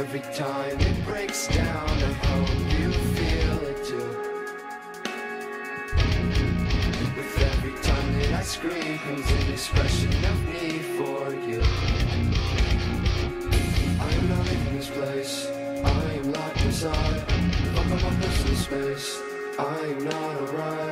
every time it breaks down, I hope you feel it too. With every time that I scream comes an expression of need for you. I am not leaving this place, I am locked inside. Fuck up my personal space, I am not alright.